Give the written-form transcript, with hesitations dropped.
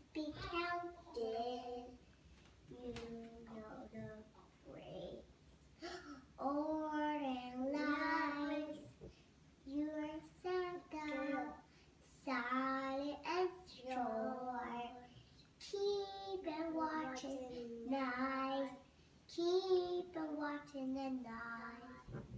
be counted. You know the phrase. Ordering lies, you're Santa, silent and short. Keep on watching nice, keep on watching the night.